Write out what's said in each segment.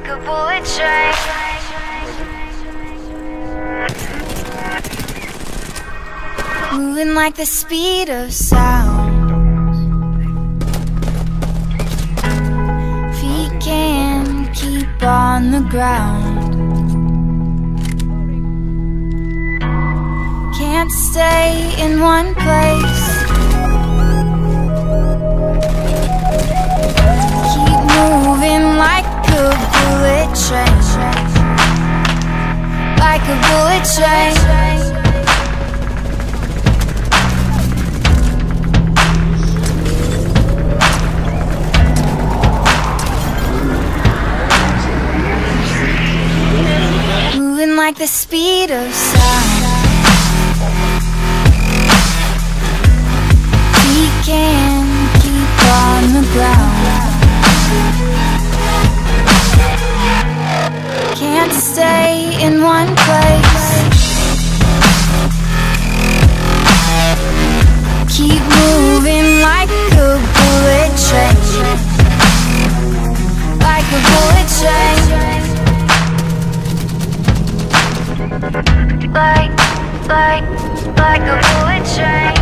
like a bullet train. Moving like the speed of sound. Feet can't keep on the ground. Can't stay in one place. Keep moving like a bullet train. Like a bullet train. Moving like the speed of sound. We can't keep on the ground. Can't stay in one place. Keep moving like a bullet train. Like a bullet train. Like a bullet train.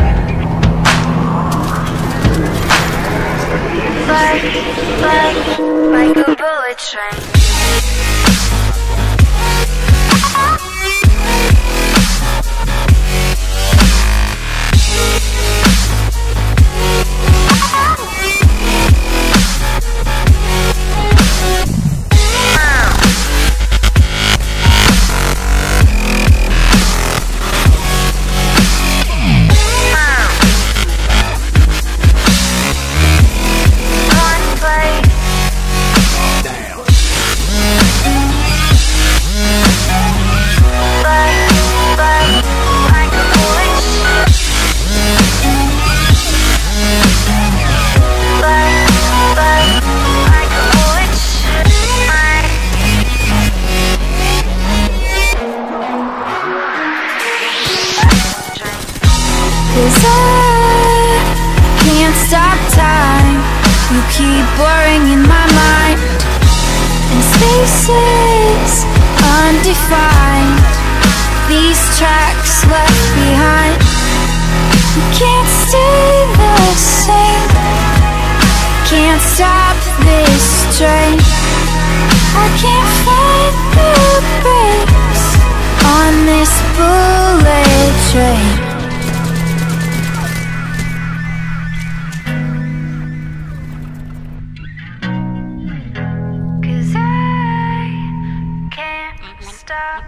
Like a bullet train. Cause I can't stop time. You keep blurring in my mind, and spaces undefined. These tracks left behind. You can't stay the same. Can't stop this train. I can't find the brakes on this bullet train. Stop.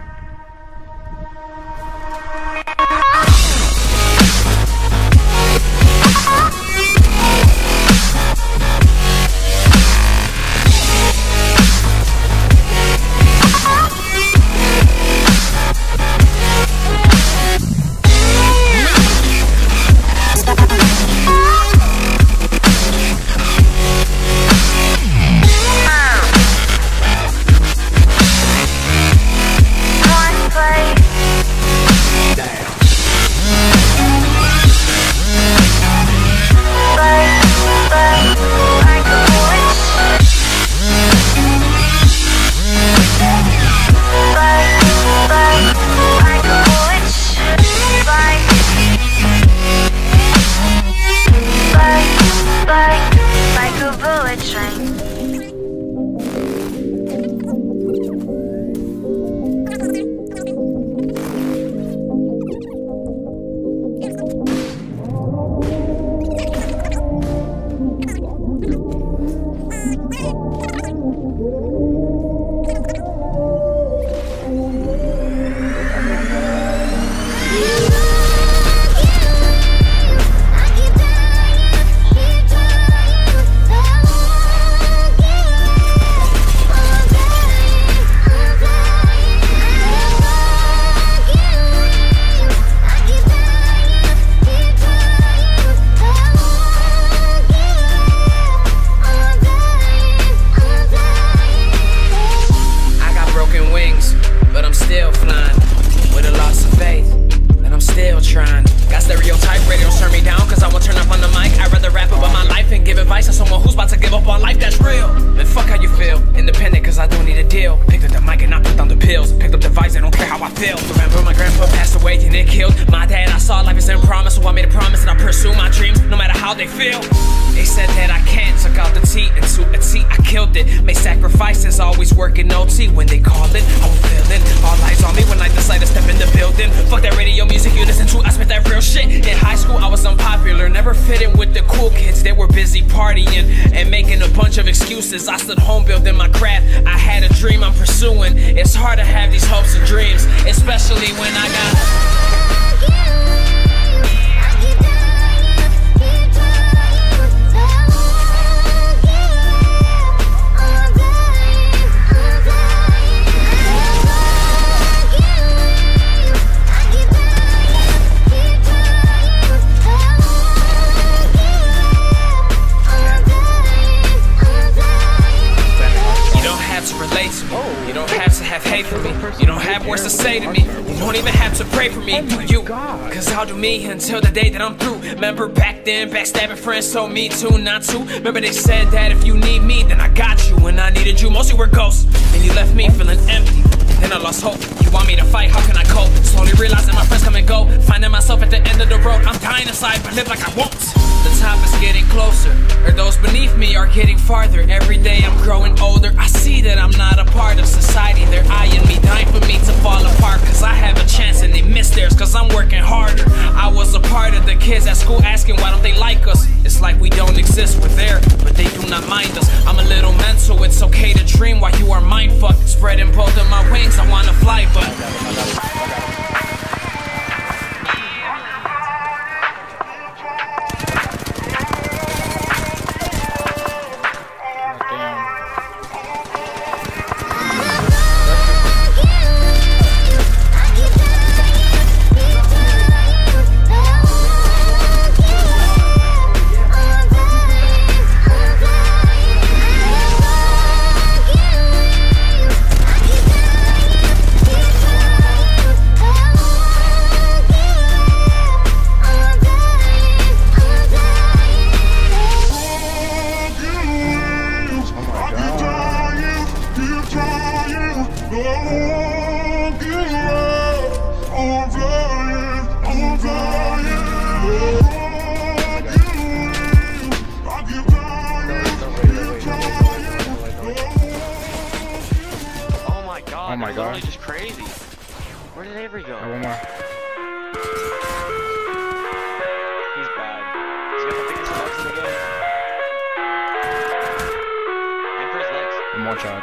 Like a bullet train. pursue my dreams, no matter how they feel. They said that I can't, took out the T into a T, I killed it. Made sacrifices, always working OT. When they call it, I won't feel it. All eyes on me when I decide to step in the building. Fuck that radio music you listen to, I spit that real shit. In high school I was unpopular, never fit in with the cool kids. They were busy partying and making a bunch of excuses. I stood home building my craft, I had a dream I'm pursuing. It's hard to have these hopes and dreams, especially when I got you don't have to have hate for me. You don't have words to say to me. You don't even have to pray for me, do you? Cause I'll do me until the day that I'm through. Remember back then, backstabbing friends told me to not to. Remember they said that if you need me, then I got you. When I needed you, mostly were ghosts. And you left me feeling empty. Then I lost hope. You want me to fight, how can I cope? Slowly realizing my friends come and go. Finding myself at the end of the road. I'm dying inside, but live like I won't. The top is getting closer, or those beneath me are getting farther. Every day I'm growing older. I see that I'm not a part of society. They're eyeing me, dying for me to fall apart. Cause I have a chance and they miss theirs, cause I'm working harder. I was a part of the kids at school asking why don't they like us. It's like we don't exist, we're there, but they do not mind us. I'm a little mental, it's okay to dream while you are mindfucked. Spreading both of my wings, I wanna fly, but Oh my god. Just crazy. Where did Avery go? One more. He's bad. He's got the biggest bugs in the game. And for his legs. One more shot.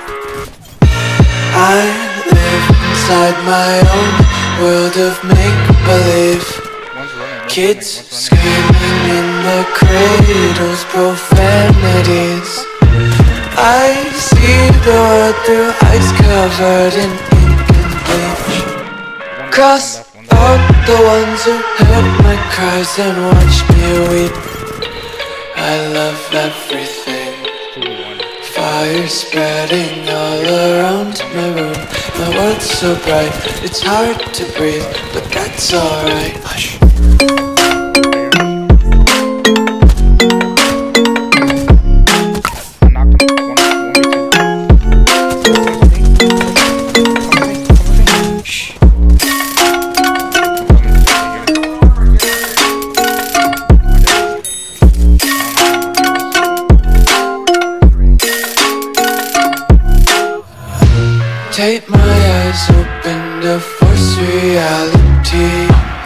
I live inside my own world of make-believe. Kids screaming in the cradles, profanities. I see the world through eyes covered in ink and bleach. Cross out the ones who heard my cries and watched me weep. I love everything. Fire spreading all around my room. My world's so bright, it's hard to breathe, but that's alright. Hush. Take my eyes open to force reality.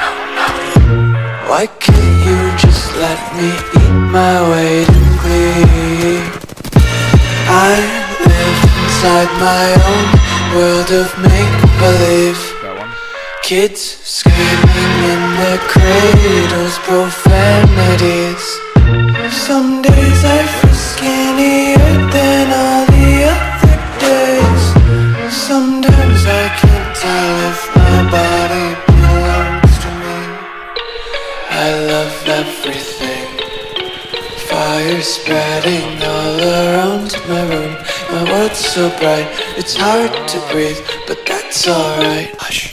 Why can't you just let me eat my weight in glee? I live inside my own world of make-believe. Kids screaming in their cradles, profanities. Some days I feel skinnier than all the other days. Sometimes I can't tell if my body belongs to me. I love everything. Fire spreading all around my room. My world's so bright, it's hard to breathe, but that's alright. Hush.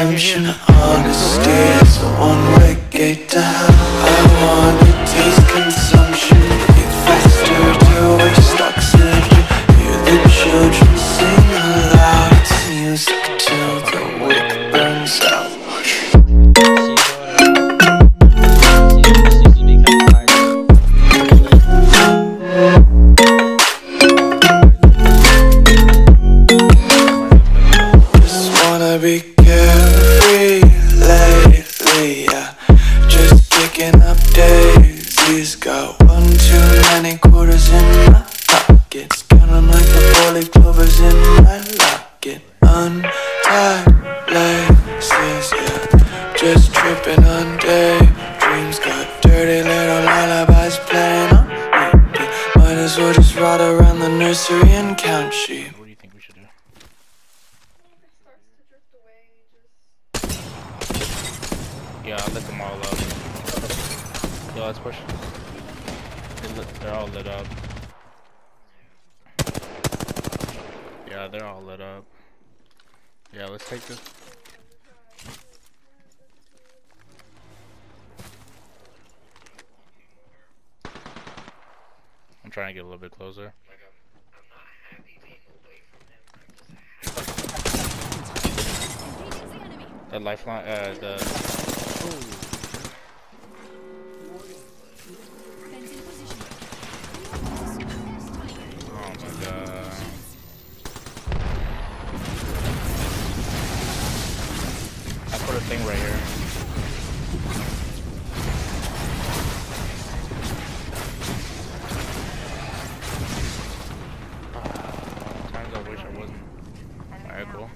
consumption. Honesty is a one-way gate to hell. I wanna taste consumption. Eat faster to waste oxygen. Hear the children sing aloud. It's music till the wick burns out. Be carefree lately, yeah. Just picking up daisies. Got one too many quarters in my pockets. Count 'em like the 4-leaf clovers in my locket. Untied laces, yeah. Just tripping on daydreams. Got dirty little lullabies playing on repeat. Might as well just ride around the nursery and count sheep. What do you think we should do? Yeah, I'll let them all up. Yo, let's push. They're all lit up. Yeah, they're all lit up. Yeah, let's take this. I'm trying to get a little bit closer. The lifeline, the... Ooh. Oh my god. I put a thing right here. Sometimes I wish I wasn't. Alright, cool.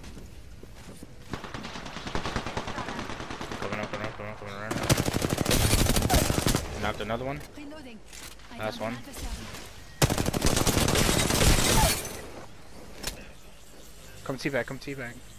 Coming up around. Knocked another one. Last one. Come teabag, come teabag.